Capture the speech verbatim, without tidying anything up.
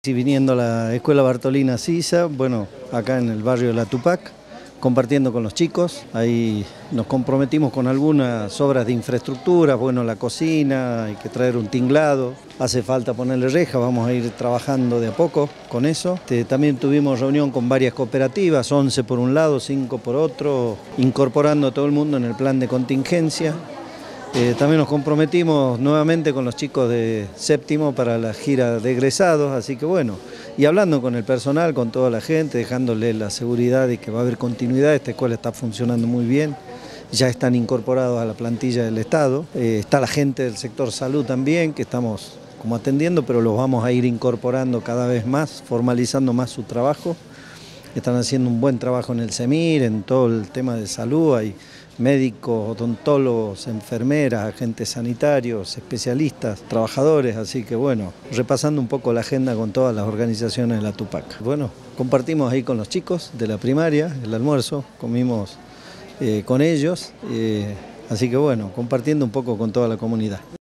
Y viniendo a la Escuela Bartolina Sisa, bueno, acá en el barrio de La Tupac, compartiendo con los chicos, ahí nos comprometimos con algunas obras de infraestructura, bueno, la cocina, hay que traer un tinglado, hace falta ponerle reja, vamos a ir trabajando de a poco con eso. Este, también tuvimos reunión con varias cooperativas, once por un lado, cinco por otro, incorporando a todo el mundo en el plan de contingencia. Eh, también nos comprometimos nuevamente con los chicos de séptimo para la gira de egresados, así que bueno, y hablando con el personal, con toda la gente, dejándole la seguridad de que va a haber continuidad. Esta escuela está funcionando muy bien, ya están incorporados a la plantilla del Estado, eh, está la gente del sector salud también, que estamos como atendiendo, pero los vamos a ir incorporando cada vez más, formalizando más su trabajo. Están haciendo un buen trabajo en el CEMIR, en todo el tema de salud, hay médicos, odontólogos, enfermeras, agentes sanitarios, especialistas, trabajadores, así que bueno, repasando un poco la agenda con todas las organizaciones de la Tupac. Bueno, compartimos ahí con los chicos de la primaria el almuerzo, comimos eh, con ellos, eh, así que bueno, compartiendo un poco con toda la comunidad.